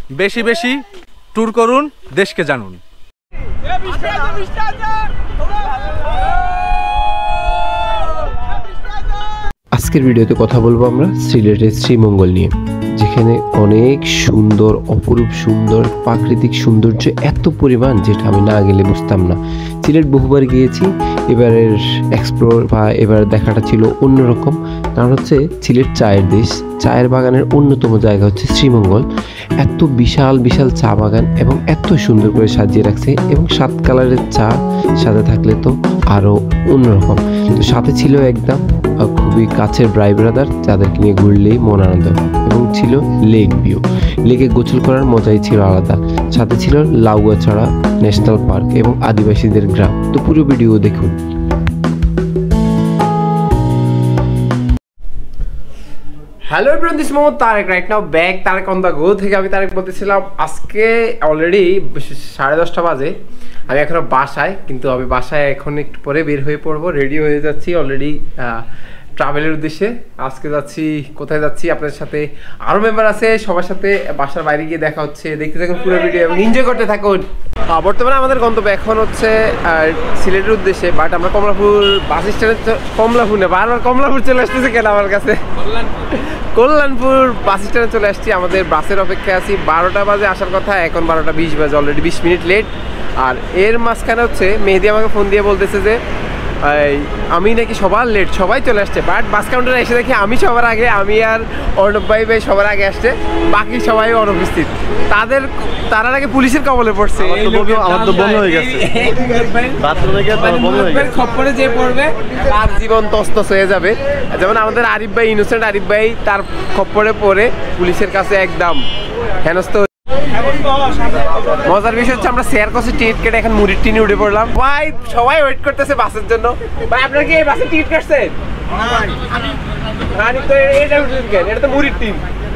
বেশি বেশি ট্যুর করুন, দেশকে জানুন। আজকের ভিডিওতে কথা বলবো আমরা সিলেটের শ্রীমঙ্গল নিয়ে, যেখানে অনেক সুন্দর, অপরূপ সুন্দর প্রাকৃতিক সৌন্দর্য এত পরিমাণ যেটা আমি না গেলে বুঝতাম না। সিলেট বহুবার গিয়েছি, এবারের এক্সপ্লোর বা এবার দেখাটা ছিল অন্যরকম। কারণ হচ্ছে সিলেট চায়ের দেশ, চায়ের বাগানের অন্যতম জায়গা হচ্ছে শ্রীমঙ্গল। এত বিশাল বিশাল চা বাগান এবং এত সুন্দর করে সাজিয়ে রাখছে, এবং 7 কালারের চা সাথে থাকলে তো আরও অন্যরকম। তো সাথে ছিল একদম খুবই কাছের ব্রাই ব্রাদার, যাদেরকে নিয়ে ঘুরলেই মন আনন্দ, এবং ছিল লেক ভিউ। লেকে গোসল করার মজাই ছিল আলাদা। সাথে ছিল লাউয়াছড়া ন্যাশনাল পার্ক এবং আদিবাসীদের গ্রাম। তো পুরো ভিডিও দেখুন। Hello everyone, this Mohammad Tarek, right now back Tarek on the go থেকে। আমি তারেক বলতেছিলাম, আজকে অলরেডি 10:30 বাজে, আমি এখনও বাসায়, কিন্তু আমি বাসায় এখন একটু পরে বের হয়ে পড়বো, রেডি হয়ে যাচ্ছি অলরেডি ট্রাভেলের উদ্দেশ্যে। আজকে যাচ্ছি, কোথায় যাচ্ছি আপনাদের সাথে আরও মেম্বার আছে, সবার সাথে বাসার বাইরে গিয়ে দেখা হচ্ছে। দেখতে থাকুন পুরো ভিডিও এবং এনজয় করতে থাকুন। বর্তমানে আমাদের গন্তব্য এখন হচ্ছে সিলেটের উদ্দেশ্যে, বাট আমরা কমলাপুর বাস স্ট্যান্ডে, কমলাপুর না, বারবার কমলাপুর চলে আসতেছে কেন আমার কাছে, কল্যাণপুর বাস স্ট্যান্ডে চলে আসছি। আমাদের বাসের অপেক্ষায় আছি। 12টা বাজে আসার কথা, এখন 12টা 20 বাজে, অলরেডি 20 মিনিট লেট। আর এর মাঝখানে হচ্ছে মেহেদি আমাকে ফোন দিয়ে বলতেছে যে আমি নাকি সবার লেট, সবাই চলে আসছে, বাট বাস কাউন্টারে এসে দেখি আমি সবার আগে, আমি আর অর্ণব ভাই সবার আগে আসছে, বাকি সবাই অনুপস্থিত। তারা নাকি পুলিশের কবলে পড়ছে। খপ্পরে যে পড়বে তার জীবন তছনছ হয়ে যাবে। যেমন আমাদের আরিফ ভাই, ইনোসেন্ট আরিফ ভাই, তার খপ্পরে পড়ে পুলিশের কাছে একদম হেনস্থ। মজার বিষয় হচ্ছে আমরা শেয়ার করছি টিকিট কেটে এখন মুড়ির টিনে উঠে পড়লাম। ভাই সবাই ওয়েট করতেছে বাসের জন্য। ভাই আপনারা কি এই বাসে টিকিট কাটছেন? এটা তো মুড়ির টিন।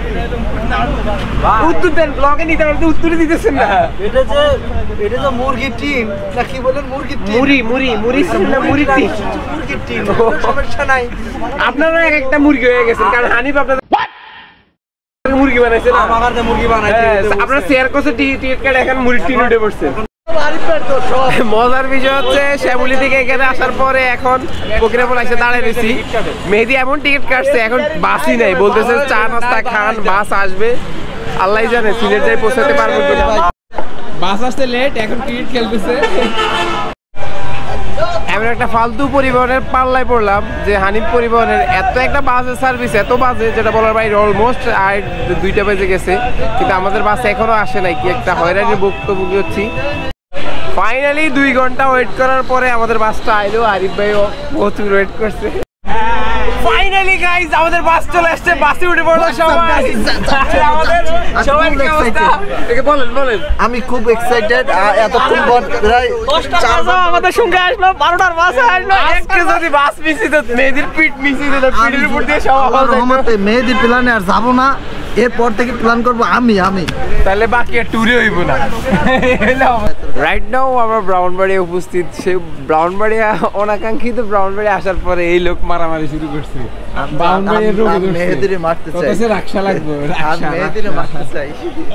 উত্তর দেন, ব্লগে নিতে পারতে উত্তরে দিতেছেন না। এটা যে মুরগির টিন না কি বলেন, মুরগির টিন, মুড়ির টিন, মুরগির টিন, সমস্যা নাই। আপনারা একটা মুরগি হয়ে গেছেন, কারণ হানিফ আপনাদের মুরগি বানাইছে না, আমাদের মুরগি বানাইছে। আপনারা শেয়ার করছে টিকিট কাটে এখন মুড়ির টিন উঠে পড়ছেন। মজার বিষয় হচ্ছে শ্যামলী থেকে এখানে আসার পরে এখন ফকিরাপুর এসে দাঁড়ায় রয়েছি। মেহেদি এমন টিকিট কাটছে, এখন বাসই নাই, বলতেছে চা নাস্তা খান, বাস আসবে, আল্লাহ জানে সিলেট যাই পৌঁছাতে পারবো কিনা। বাস আসতে লেট, এখন টিকিট খেলতেছে। এমন একটা ফালতু পরিবহনের পাল্লায় পড়লাম যে হানিফ পরিবহনের এত একটা বাসের সার্ভিস, এত বাজে যেটা বলার বাইরে। অলমোস্ট 2টা বেজে গেছে, কিন্তু আমাদের বাস এখনো আসে নাই। কি একটা হয়রানির ভুক্তভোগী হচ্ছি। ফাইনালি 2 ঘন্টা ওয়েট করার পরে আমাদের বাসটা আইলো। আরিফ ভাইও প্রচুর ওয়েট করছে। ফাইনালি গাইস আমাদের বাস চলে আসছে, বাসে উঠে পড়লো সবাই। আমাদের সবাই কি অবস্থা একে বলেন। আমি খুব এক্সাইটেড। এতক্ষণ পর প্রায় 4 বার আমাদের সঙ্গে আসলো, 12টার বাসে আসলো। আজকে যদি বাস মিস হতো, মেহেদির পিঠ মিস হতো, পিঠের উপর দিয়ে সব রহমতে মেহেদি প্ল্যানে আর যাবো না, এরপর থেকে প্ল্যান করবো আমি। তাহলে বাকি আর ট্যুরে হইব না। রাইট নাও আমরা ব্রাউনবাড়িয়া উপস্থিত। সে ব্রাউনবাড়িয়া অনাকাঙ্ক্ষিত ব্রাউনবাড়িয়া আসার পরে এই লোক মারামারি শুরু করছে। মেহেদিরে মারতে চাই, রাখসা লাগবে, মেহেদিরে মারতে চাই।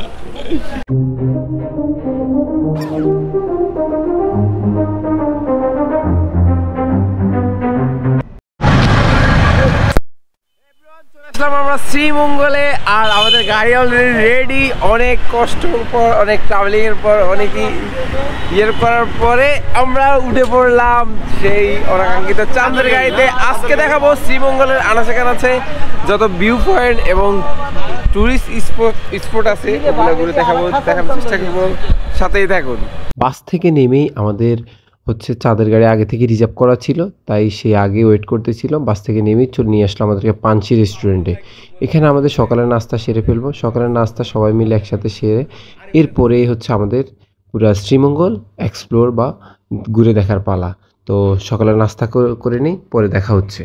আমরা শ্রীমঙ্গলে, আর আমাদের গাড়ি অলরেডি রেডি। অনেক কষ্টের পর, অনেক ট্রাভেলিং এর পর, অনেকই ইয়ের করার পরে আমরা উঠে পড়লাম সেই অনাকাঙ্ক্ষিত চাঁদের গাড়িতে। আজকে দেখাবো শ্রীমঙ্গলের আনাচে কানাচে যত ভিউ পয়েন্ট এবং টুরিস্ট স্পট আছে, ওগুলো ঘুরে দেখানোর চেষ্টা করবো। সাথেই থাকুন। বাস থেকে নেমেই আমাদের হচ্ছে চাঁদের গাড়ি আগে থেকে রিজার্ভ করা ছিল, তাই সে আগে ওয়েট করতেছিল। বাস থেকে নেমেই নিয়ে আসলো আমাদেরকে পানসি রেস্টুরেন্টে। এখানে আমাদের সকালের নাস্তা সেরে ফেলবো। সকালের নাস্তা সবাই মিলে একসাথে সেরে এরপরেই হচ্ছে আমাদের পুরো শ্রীমঙ্গল এক্সপ্লোর বা ঘুরে দেখার পালা। তো সকালের নাস্তা করে নিই, পরে দেখা হচ্ছে।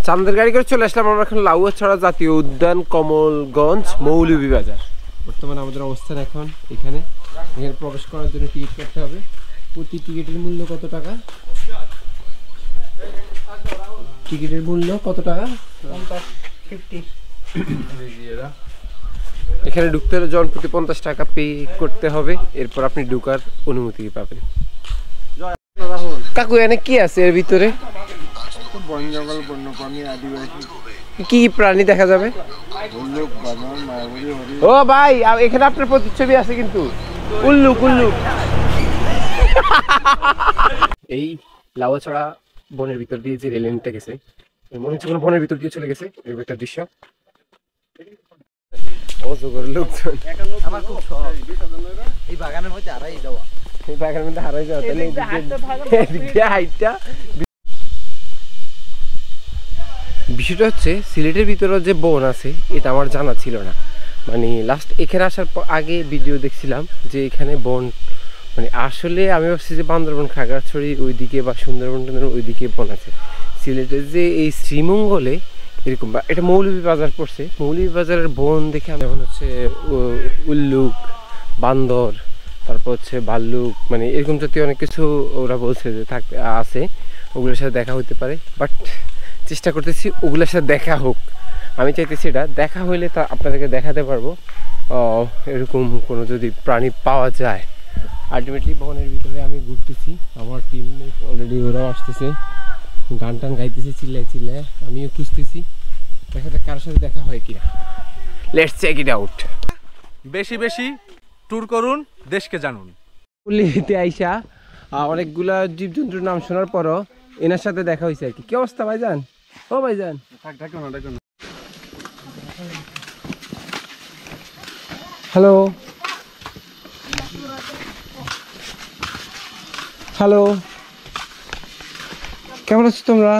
চান্দের গাড়ি করে চলে আসলাম আমরা এখন লাউয়াছড়া জাতীয় উদ্যান, কমলগঞ্জ, মৌলভীবাজার। বর্তমানে আমাদের অবস্থান এখন এখানে প্রবেশ করার জন্য টিকিট কাটতে হবে। প্রতি টিকিটের মূল্য কত টাকা? টিকিটের মূল্য কত টাকা? 50 এখানে ঢুকতে হলে জন প্রতি 50 টাকা পে করতে হবে, এরপর আপনি ঢুকার অনুমতি পাবেন। কাকু এনে কি আছে এর ভিতরে? বন জঙ্গল, বন্যপ্রাণী, আদিবাসী, কি প্রাণী দেখা যাবে? উল্লুক, বানর, মায়াবী, হরিণ। ও ভাই, এখানে আপনার প্রতিচ্ছবি আছে কিন্তু। উল্লুক উল্লুক। এই লাউয়াছড়া বনের ভিতর দিয়ে যে রেলিংটা গেছে, মনে হচ্ছে কোনো বনের ভিতর দিয়ে চলে গেছে। এরকম একটা দৃশ্য। অজগর লোকজন আমার খুব শখ এই বাগানের মধ্যে হারাই যাওয়া। এই বাগানের মধ্যে হারাই যাওয়া, তাহলে এদিক দিয়ে হাইটটা। বিষয়টা হচ্ছে সিলেটের ভিতরে যে বন আছে এটা আমার জানা ছিল না। মানে লাস্ট এখানে আসার আগে ভিডিও দেখছিলাম যে এখানে বন, মানে আসলে আমি ভাবছি যে বান্দরবন, খাগড়াছড়ি ওইদিকে বা সুন্দরবন ওইদিকে বন আছে। সিলেটের যে এই শ্রীমঙ্গলে এরকম, বা এটা মৌলভীবাজার পড়ছে, মৌলভীবাজারের বন দেখে আমি এখন হচ্ছে উল্লুক, বান্দর, তারপর হচ্ছে ভাল্লুক, মানে এরকম জাতীয় অনেক কিছু ওরা বলছে যে আছে, ওগুলোর সাথে দেখা হতে পারে। বাট চেষ্টা করতেছি ওগুলোর সাথে দেখা হোক। আমি চাইতেছি এটা দেখা হইলে তা আপনাদেরকে দেখাতে পারবো এরকম কোনো যদি প্রাণী পাওয়া যায়। আলটিমেটলি বনের ভিতরে আমি ঘুরতেছি, আমার টিম অলরেডি ওরাও আসতেছে, গান টান গাইতেছে চিল্লায় চিল্লায়, আমিও খুঁজতেছি দেখা যাক কারোর সাথে দেখা হয় কিনা। Let's check it out. বেশি বেশি ট্যুর করুন, দেশকে জানুন। পল্লীতে আইসা অনেকগুলা জীবজন্তুর নাম শোনার পরও এনার সাথে দেখা হয়েছে আর কি। কি অবস্থা ভাইজান? ও ভাইজান, হ্যালো হ্যালো, কেমন আছো তোমরা?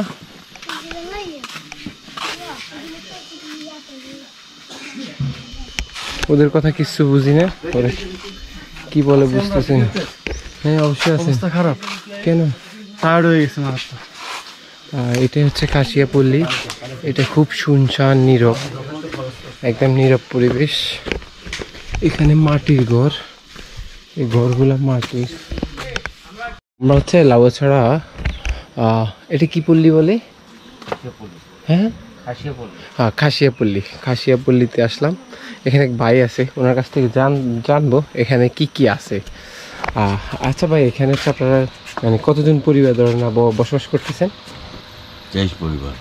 ওদের কথা কিছু বুঝি না, ওরা কি বলে বুঝতেছি না। হ্যাঁ অবশ্যই আছে। অবস্থা খারাপ, কেন? টায়ার্ড হয়ে গেছে মানুষ। এটা হচ্ছে কাশিয়াপল্লী। এটা খুব শুনশান, নীরব, একদম নীরব পরিবেশ। এখানে মাটির ঘর, এই ঘরগুলা মাটির। আমরা হচ্ছে লাউয়াছড়া, এটা কি পল্লী বলে? হ্যাঁ খাসিয়াপল্লী। খাসিয়াপল্লীতে আসলাম। এখানে এক ভাই আছে, ওনার কাছ থেকে জানবো এখানে কি কি আছে। আচ্ছা ভাই, এখানে হচ্ছে আপনারা মানে কতজন পরিবার ধরেন বসবাস করতেছেন? 23 পরিবার।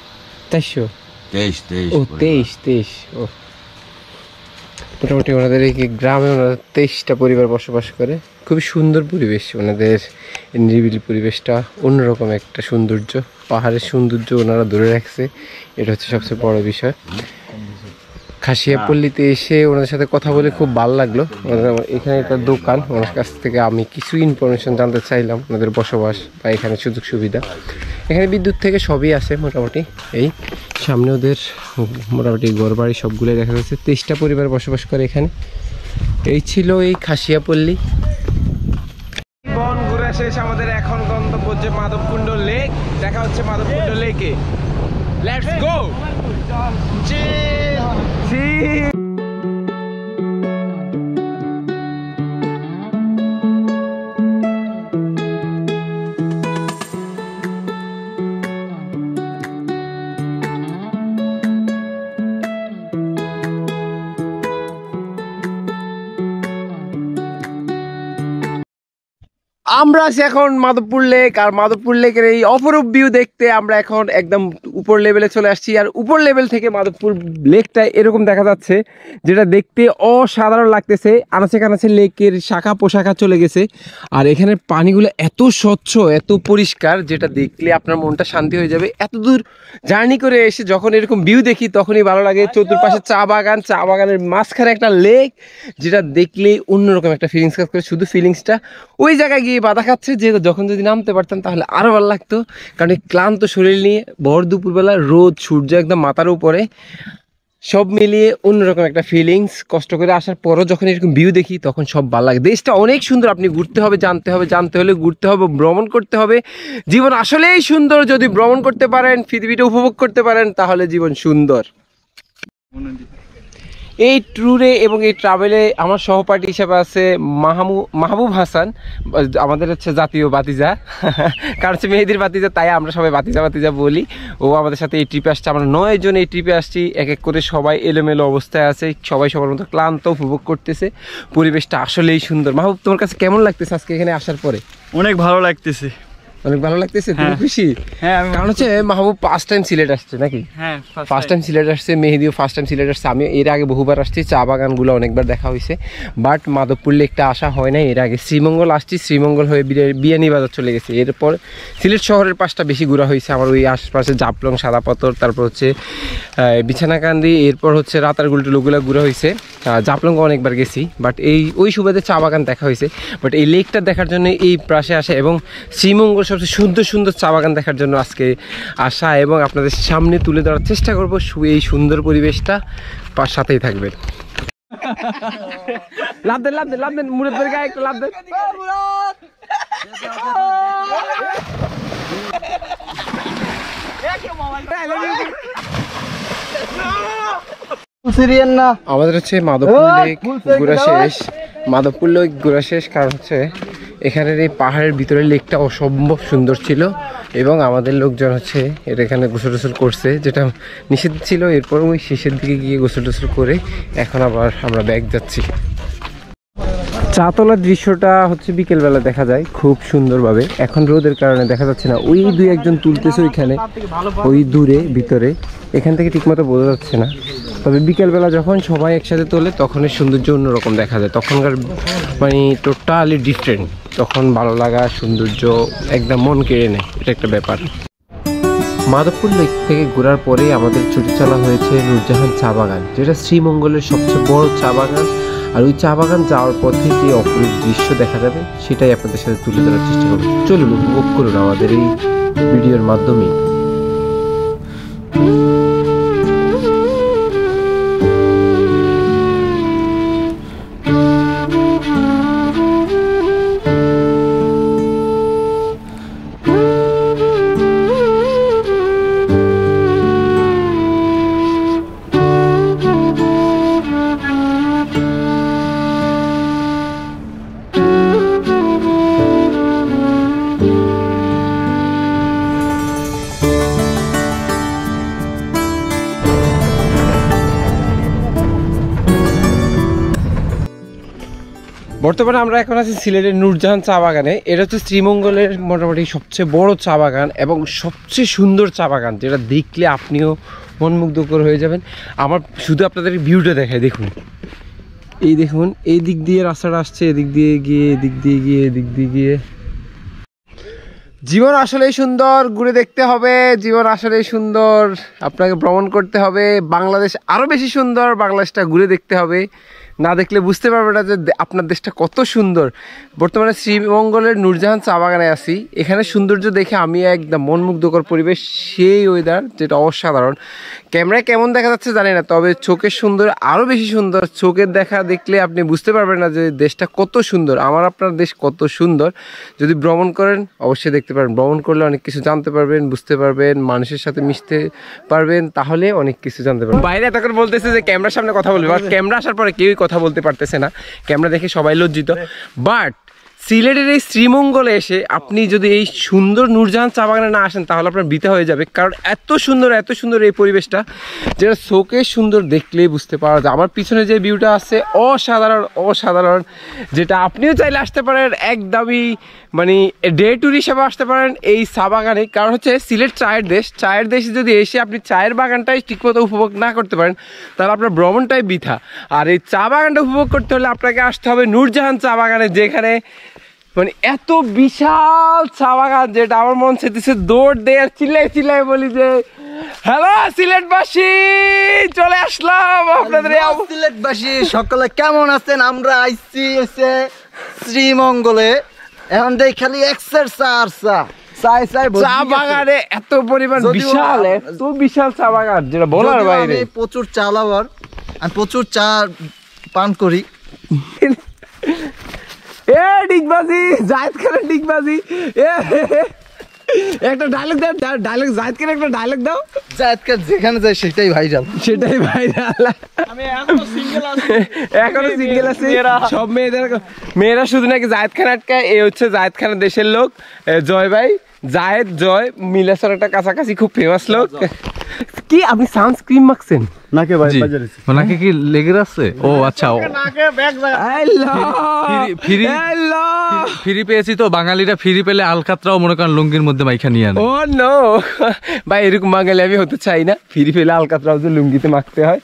2300? ও পরিবার। 23 ও, মোটামুটি ওনাদের এই গ্রামে ওনারা 23টা পরিবার বসবাস করে। খুবই সুন্দর পরিবেশ ওনাদের, নিরিবিলি পরিবেশটা, অন্যরকম একটা সৌন্দর্য, পাহাড়ের সৌন্দর্য ওনারা ধরে রাখছে, এটা হচ্ছে সবচেয়ে বড় বিষয়। খাসিয়াপল্লীতে এসে ওনাদের সাথে কথা বলে খুব ভালো লাগলো। এখানে একটা দোকান, ওনার কাছ থেকে আমি কিছু ইনফরমেশন জানতে চাইলাম, ওনাদের বসবাস বা এখানে সুযোগ সুবিধা। এখানে বিদ্যুৎ থেকে সবই আছে মোটামুটি। এই সামনে ওদের মোটামুটি ঘর বাড়ি সবগুলোই দেখা যাচ্ছে। 23টা পরিবার বসবাস করে এখানে। এই ছিল এই খাসিয়াপল্লী বন ঘুরে শেষ। আমাদের এখন গন্তব্য হচ্ছে মাধবকুণ্ড লেক। দেখা হচ্ছে মাধবকুণ্ড লেকে। Let's go. আমরা আছি এখন মাধবপুর লেক, আর মাধবপুর লেকের এই অপরূপ ভিউ দেখতে আমরা এখন একদম উপর লেভেলে চলে আসছি। আর উপর লেভেল থেকে মাধবপুর লেকটা এরকম দেখা যাচ্ছে, যেটা দেখতে অসাধারণ লাগতেছে। আনাচে কানাচে লেকের শাখা পোশাখা চলে গেছে, আর এখানের পানিগুলো এত স্বচ্ছ, এত পরিষ্কার, যেটা দেখলে আপনার মনটা শান্তি হয়ে যাবে। এত দূর জার্নি করে এসে যখন এরকম ভিউ দেখি তখনই ভালো লাগে। চতুর্পাশে চা বাগান, চা বাগানের মাঝখানে একটা লেক, যেটা দেখলে অন্যরকম একটা ফিলিংস কাজ করে। শুধু ফিলিংসটা ওই জায়গায় গিয়ে বাধা খাচ্ছে, যে যখন যদি নামতে পারতাম তাহলে আরও ভালো লাগতো। কারণ এই ক্লান্ত শরীর নিয়ে ভর দুপুরবেলা রোদ, সূর্য একদম মাথার উপরে, সব মিলিয়ে অন্যরকম একটা ফিলিংস। কষ্ট করে আসার পরও যখন এরকম ভিউ দেখি তখন সব ভালো লাগে। দেশটা অনেক সুন্দর, আপনি ঘুরতে হবে, জানতে হলে ঘুরতে হবে, ভ্রমণ করতে হবে। জীবন আসলেই সুন্দর, যদি ভ্রমণ করতে পারেন, পৃথিবীটা উপভোগ করতে পারেন, তাহলে জীবন সুন্দর। এই ট্যুরে এবং এই ট্রাভেলে আমার সহপাঠী হিসেবে আছে মাহবুব হাসান, আমাদের হচ্ছে জাতীয় বাতিজা, কারণ হচ্ছে মেহেদির বাতিজা, তাই আমরা সবাই বাতিজা বলি। ও আমাদের সাথে এই ট্রিপে আসছে, আমরা 9 জন এই ট্রিপে আসছি। এক এক করে সবাই এলোমেলো অবস্থায় আছে, সবাই সবার মতো ক্লান্ত, উপভোগ করতেছে। পরিবেশটা আসলেই সুন্দর। মাহবুব, তোমার কাছে কেমন লাগতেছে আজকে এখানে আসার পরে? অনেক ভালো লাগতেছে। অনেক ভালো লাগতেছে? তুমি খুশি? হ্যাঁ, কারণ হচ্ছে মাহবুব ফার্স্ট টাইম সিলেট আসছে নাকি? হ্যাঁ, ফার্স্ট টাইম সিলেট আসছে, মেহেদিও ফার্স্ট টাইম সিলেট আসছে। আমি এর আগে বহুবার আসছি, চা বাগানগুলো অনেকবার দেখা হয়েছে, বাট মাধবপুর লেকটা আসা হয় না। এর আগে শ্রীমঙ্গল আসছি, শ্রীমঙ্গল হয়ে বিয়ানীবাজার চলে গেছে। এরপর সিলেট শহরের পাশটা বেশি ঘোরা হয়েছে আমার, ওই আশপাশে জাফলং, সাদাপাথর, তারপর হচ্ছে বিছানাকান্দি, এরপর হচ্ছে রাতারগুল টুলুগুলো ঘোরা হয়েছে। জাফলং অনেকবার গেছি, বাট ওই সুবাদে চা বাগান দেখা হয়েছে। বাট এই লেকটা দেখার জন্য এই পাশে আসে, এবং শ্রীমঙ্গল সবচেয়ে সুন্দর সুন্দর চা বাগান দেখার জন্য আজকে আসা, এবং আপনাদের সামনে তুলে ধরার চেষ্টা করবো এই সুন্দর পরিবেশটা। সাথেই থাকবেন। লাভ দেন মুরাদের গায়ে একটু লাভ দেন। আমাদের হচ্ছে মাধবপুর লেক ঘোরা শেষ, কারণ হচ্ছে এখানের এই পাহাড়ের ভিতরে লেকটা অসম্ভব সুন্দর ছিল, এবং আমাদের লোকজন হচ্ছে এখানে গোসল টোসল করছে, যেটা নিষেধ ছিল। এরপর ওই শেষের দিকে গিয়ে গোসল টোসল করে এখন আবার আমরা ব্যাক যাচ্ছি। চাতলার দৃশ্যটা হচ্ছে বিকেলবেলা দেখা যায় খুব সুন্দরভাবে, এখন রোদের কারণে দেখা যাচ্ছে না। ওই 2-1 তুলতেছে ওইখানে, ওই দূরে ভিতরে, এখান থেকে ঠিকমতো বোঝা যাচ্ছে না। তবে বিকেলবেলা যখন সবাই একসাথে তোলে তখনই সৌন্দর্য অন্যরকম দেখা যায়, তখনকার মানে টোটালি ডিফারেন্ট। তখন ভালো লাগা, সৌন্দর্য একদম মন কেড়ে নেয়, এটা একটা ব্যাপার। মাধবপুর লেক থেকে ঘোরার পরে আমাদের ছুটি চলা হয়েছে নূরজাহান চা বাগান, যেটা শ্রীমঙ্গলের সবচেয়ে বড় চা বাগান। আর ওই চা বাগান যাওয়ার পথে যে অপরূপ দৃশ্য দেখা যাবে সেটাই আপনাদের সাথে তুলে ধরার চেষ্টা করব। চলুন উপভোগ করুন আমাদের এই ভিডিওর মাধ্যমে। বর্তমানে আমরা এখন আছি সিলেটের নূরজাহান চা বাগানে। এটা হচ্ছে শ্রীমঙ্গলের মোটামুটি সবচেয়ে বড় চা বাগান এবং সবচেয়ে সুন্দর চা বাগান, যেটা দেখলে আপনিও মনমুগ্ধকর হয়ে যাবেন। আমার শুধু আপনাদের ভিউটা দেখায়, দেখুন, এই দেখুন, এই দিক দিয়ে রাস্তাটা আসছে, এদিক দিয়ে গিয়ে এদিক দিয়ে গিয়ে এদিক দিয়ে গিয়ে। জীবন আসলেই সুন্দর, ঘুরে দেখতে হবে। জীবন আসলেই সুন্দর, আপনাকে ভ্রমণ করতে হবে। বাংলাদেশ আরও বেশি সুন্দর, বাংলাদেশটা ঘুরে দেখতে হবে। না দেখলে বুঝতে পারবে না যে আপনার দেশটা কত সুন্দর। বর্তমানে শ্রীমঙ্গলের নূরজাহান চা বাগানে আছি। এখানে সৌন্দর্য দেখে আমি একদম মনমুগ্ধকর পরিবেশ, সেই ওয়েদার যেটা অসাধারণ। ক্যামেরায় কেমন দেখা যাচ্ছে জানি না, তবে চোখের সুন্দর আরও বেশি সুন্দর। চোখের দেখা দেখলে আপনি বুঝতে পারবেন না যে দেশটা কত সুন্দর, আমার আপনার দেশ কত সুন্দর। যদি ভ্রমণ করেন অবশ্যই দেখতে পারেন, ভ্রমণ করলে অনেক কিছু জানতে পারবেন, বুঝতে পারবেন, মানুষের সাথে মিশতে পারবেন, তাহলে অনেক কিছু জানতে পারবেন। বাইরে এতক্ষণ বলতেছে যে ক্যামেরার সামনে কথা বলবে, আর ক্যামেরা আসার পরে কেউই কথা বলতে পারতেছে না, ক্যামেরা দেখে সবাই লজ্জিত। বাট সিলেটের এই শ্রীমঙ্গলে এসে আপনি যদি এই সুন্দর নূরজাহান চা বাগানে না আসেন তাহলে আপনার বৃথা হয়ে যাবে, কারণ এত সুন্দর এই পরিবেশটা, যেটা চোখে সুন্দর দেখলেই বুঝতে পারা যায়। আমার পিছনে যে ভিউটা আছে অসাধারণ, যেটা আপনিও চাইলে আসতে পারেন, একদমই মানে ডে ট্যুর হিসেবে আসতে পারেন এই চা বাগানে। কারণ হচ্ছে সিলেট চায়ের দেশে যদি এসে আপনি চায়ের বাগানটাই ঠিকমতো উপভোগ না করতে পারেন তাহলে আপনার ভ্রমণটাই বৃথা। আর এই চা বাগানটা উপভোগ করতে হলে আপনাকে আসতে হবে নূরজাহান চা বাগানে, যেখানে মানে এত বিশাল চা বাগান, যেটা আমার মন চাইতেছে দৌড় দেয় আর চিল্লাই বলি যে হ্যালো সিলেটবাসী, চলে আসলাম আপনাদের। সিলেটবাসী সকলে কেমন আছেন? আমরা আইছি শ্রীমঙ্গলে, এখন দেখ খালি এক্সের চা আর চা। চাই চাই চা বাগানে এত পরিমাণ বিশাল, এত বিশাল চা বাগান যেটা বলার বাইরে। আমি প্রচুর চা লাভার, আমি প্রচুর চা পান করি। এ ডিগবাজি, জায়েদ খানের ডিগবাজি, একটা ডায়লগ দাও, ডায়লগ জায়েদ খানের একটা ডায়লগ দাও। জায়েদ খান যেখানে যায় সেটাই ভাইরাল, সেটাই ভাইরাল। আমি এখনো সিঙ্গেল আছি, সব মেয়েরা শুধু নাকি জায়েদ খান আটকায়। এ হচ্ছে জায়েদ খানের দেশের লোক, জয় ভাই, জায়েদ জয় মিলাসর একটা কাছাকাছি খুব ফেমাস লোক। কি আপনি সানস্ক্রিন মাখছেন নাকে ভাই জি। বাজারে নাকি কি লেগে আছে? ও আচ্ছা, ফ্রি পেয়েছি তো। বাঙালিরা ফ্রি পেলে আলকাতরাও মনে করেন লুঙ্গির মধ্যে মাইখা নিয়ে আনে। ও নো ভাই, এরকম বাঙালি আমি হতে চাই না। ফ্রি পেলে আলকাতরাও যে লুঙ্গিতে মাখতে হয়।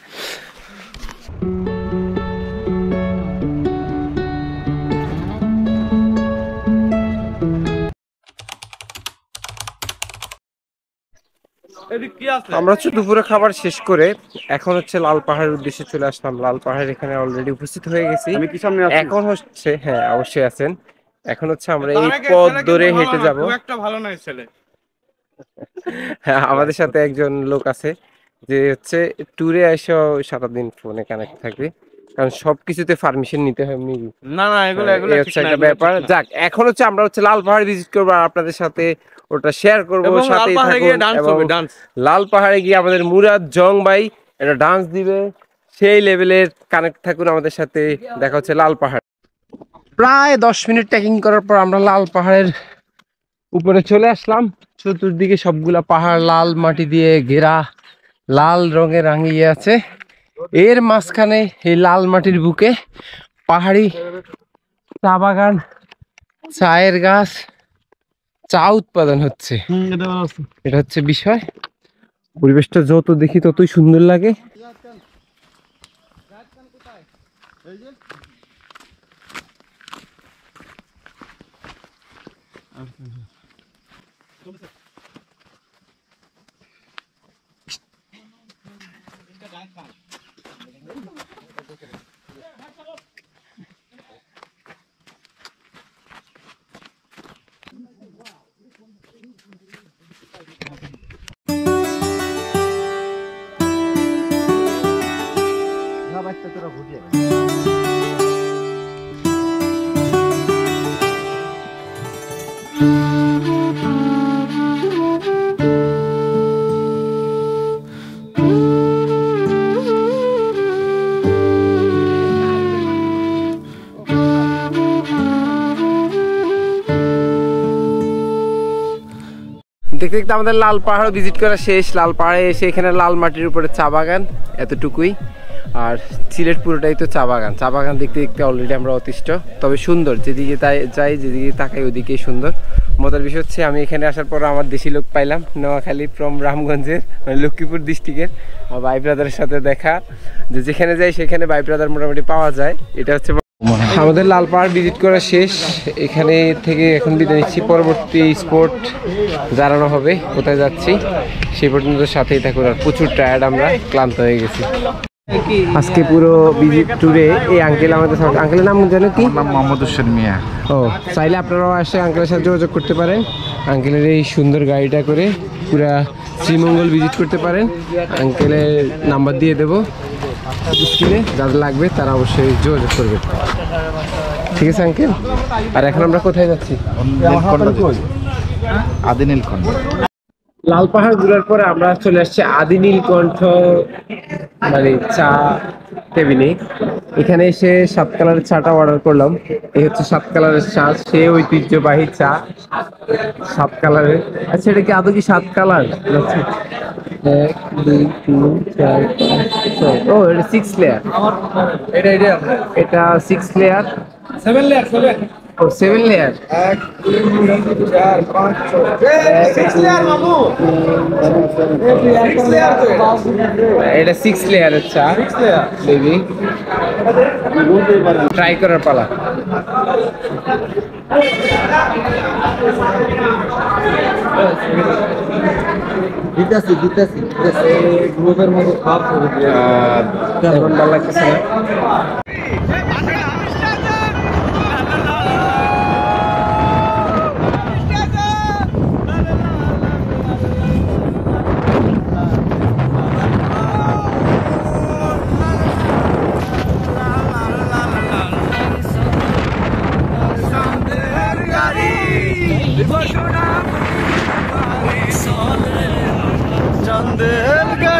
আমরা হচ্ছে দুপুরে খাবার শেষ করে এখন হচ্ছে লাল পাহাড়ের উদ্দেশ্যে চলে আসলাম। লাল পাহাড় এখানে অলরেডি উপস্থিত হয়ে গেছি। এখন হচ্ছে, হ্যাঁ অবশ্যই আছেন। এখন হচ্ছে আমরা এই পথ ধরে হেঁটে যাব। একটা ভালো নয় ছেলে। হ্যাঁ, আমাদের সাথে একজন লোক আছে যে হচ্ছে ট্যুরে এসে সারাদিন ফোনে কানেক্ট থাকবে, কারণ সবকিছুতে পারমিশন নিতে হয়। না না, এগুলো হচ্ছে একটা ব্যাপার। যাক, এখন হচ্ছে আমরা হচ্ছে লাল পাহাড় ভিজিট করবো আর আপনাদের সাথে ওটা শেয়ার করবো। সাথেই থাকুন এবং লাল পাহাড়ে গিয়ে আমাদের মুরাদ জং ভাই একটা ডান্স দিবে, সেই লেভেলের কানেক্ট থাকুন আমাদের সাথে। দেখা হচ্ছে লাল পাহাড়। প্রায় 10 মিনিট ট্রেকিং করার পর আমরা লাল পাহাড়ের উপরে চলে আসলাম। চতুর্দিকে সবগুলা পাহাড় লাল মাটি দিয়ে ঘেরা, লাল রঙে রাঙিয়ে আছে। এর মাঝখানে এই লাল মাটির বুকে পাহাড়ি চা বাগান, চায়ের গাছ, চা উৎপাদন হচ্ছে। এটা হচ্ছে বিষয়। পরিবেশটা যত দেখি ততই সুন্দর লাগে। দেখতে দেখতে আমাদের লাল পাহাড় ভিজিট করা শেষ। লাল পাহাড়ে এসে এখানে লাল মাটির উপরে চা বাগান, এতটুকুই। আর সিলেট পুরোটাই তো চা বাগান। চা বাগান দেখতে দেখতে অলরেডি আমরা অতিষ্ঠ, তবে সুন্দর। যেদিকে যাই, যেদিকে তাকাই ওদিকেই সুন্দর। মজার বিষয় হচ্ছে আমি এখানে আসার পর আমার দেশি লোক পাইলাম, নোয়াখালী ফ্রম রামগঞ্জের, মানে লক্ষ্মীপুর ডিস্ট্রিক্টের। ভাই ব্রাদারের সাথে দেখা, যে যেখানে যাই সেখানে ভাই ব্রাদার মোটামুটি পাওয়া যায়। এটা হচ্ছে আমাদের লাল পাহাড় ভিজিট করা শেষ। এখানে থেকে এখন বিদায় নিচ্ছি। পরবর্তী স্পট জানানো হবে কোথায় যাচ্ছি, সেই পর্যন্ত সাথেই থাকুন। আর প্রচুর টায়ার্ড, আমরা ক্লান্ত হয়ে গেছি আজকে পুরো ভিজিট ট্যুরে। এই আঙ্কেল আমাদের সাথে, আঙ্কেলের নাম জানো কি? নাম মোহাম্মদ হোসেন মিয়া। ও, চাইলে আপনারাও আসে আঙ্কেলের সাথে যোগাযোগ করতে পারেন। আঙ্কেলের এই সুন্দর গাড়িটা করে পুরা শ্রীমঙ্গল ভিজিট করতে পারেন। আঙ্কেলের নাম্বার দিয়ে দেবো স্ক্রিনে, যাদের লাগবে তারা অবশ্যই যোগাযোগ করবে। ঠিক আছে আঙ্কেল। আর এখন আমরা কোথায় যাচ্ছি? আদি নীলকণ্ঠ। লাল পাহাড় ঘুরার পরে আমরা চলে আসছি আদি নীলকণ্ঠ মানে চা টেবিলে। এখানে এসে 7 কালারের চাটা অর্ডার করলাম। এই হচ্ছে 7 কালারের চা, সে ঐতিহ্যবাহী চা 7 কালারের। আচ্ছা, এটা কি আদৌ কি 7 কালার? 1 2 3 4 5 6। ও, এটা 6 লেয়ার। এটা 6 লেয়ার, 7 লেয়ার, 7। ও, 7 লেয়ার। 1 2 3 4 5 6 6 লেয়ার বাবু। 6 লেয়ার তো এটা 6 লেয়ারের চা। 6 লেয়ার বেবি। ট্রাই করার পালা। দিতেছি গ্রুপের মধ্যে খাওয়া শুরু করে এখন ভালো লাগতেছে না। চাঁদের